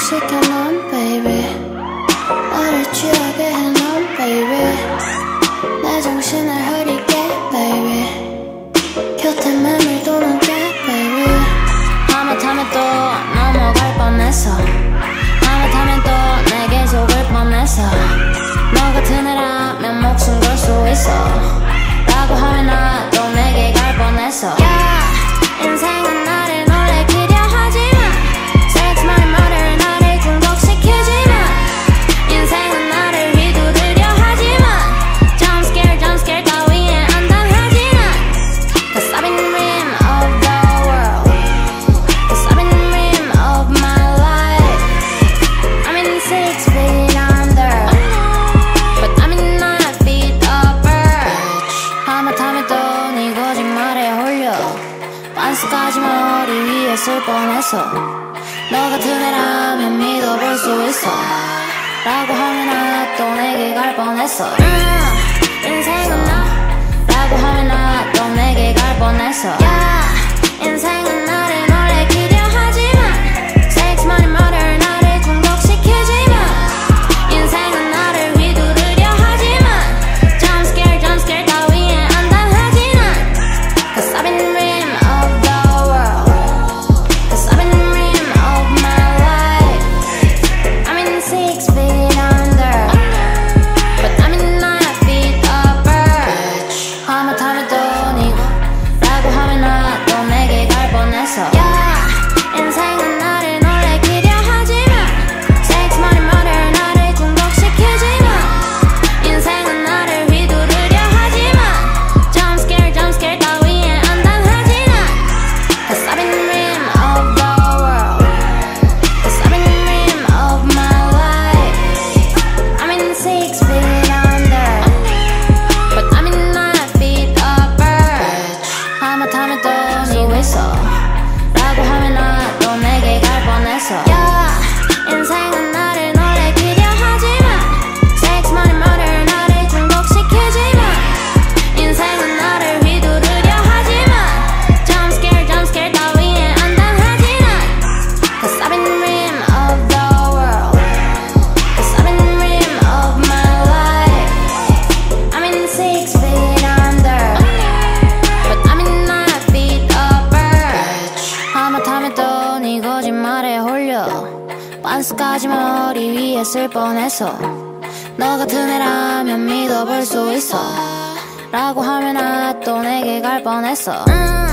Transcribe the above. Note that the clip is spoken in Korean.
중독시켜 넌 baby 나를 취하게 해 넌 baby 내 정신을 흐리게 baby 곁에 메밀도는 게 baby 하마터면 또 넘어갈 뻔했어 하마터면 또 내게 속을 뻔했어 너 같은 애라면 목숨 걸 수 있어 라고 하면 나 또 내게 갈 뻔했어 인생은 나를 놀래키려 하지만 섹스만의 말을 나를 중독시키지만 인생은 나를 휘두르려 하지만 Jump scare 따위엔 안 당하지 난 Cause I've been the rim of the world Cause I've been the rim of my life I'm in 6 feet under But I'm in 9 feet upper 하마터면 또 네 거짓말에 홀려 반스까지 머리 위에 쓸 뻔했어 너 같은 애라면 믿어볼 수 있어 라고 하면 나 또 내게 갈 뻔했어 인생은 나 라고 하면 나 또 내게 갈 뻔했어 인생은 나를 놀래키려 하지만 섹스만의 말을 나를 중독시키지만 인생은 나를 휘두르려 하지만 Jump scare 따위엔 안 당하지 난 Cause I've been the rim of the world Cause I've been the rim of my life I'm in 6 feet under But I'm in 9 feet upper 하마터면 또 니고 라고 하면 나 또 내게 갈 뻔했어 인생은 나를 놀래키려 하지만 섹스만의 말을 나를 중독시키지만 인생은 나를 휘두르려 하지만 Jump scare 따위엔 안 당하지 난 Cause I've been the rim of the world Cause I've been the rim of my life I'm in 6 feet under But I'm in 9 feet upper 하마터면 또 니고 있어 라고 하면 나 또 내게 갈 뻔했어 인생은 나를 놀래키려 하지만 섹스만의 말을 나를 중독시키지만 인생은 나를 휘두르려 하지만 Jump scare 따위엔 안 당하지 난 Cause I've been the rim of the world Cause I've been the rim of my life I'm in 6 feet under But I'm in 9 feet upper 하마터면 또 네 거짓말에 홀려 반스까지 머리 위에 쓸 뻔했어 너 같은 애라면 믿어볼 수 있어 라고 하면 나 또 내게 갈 뻔했어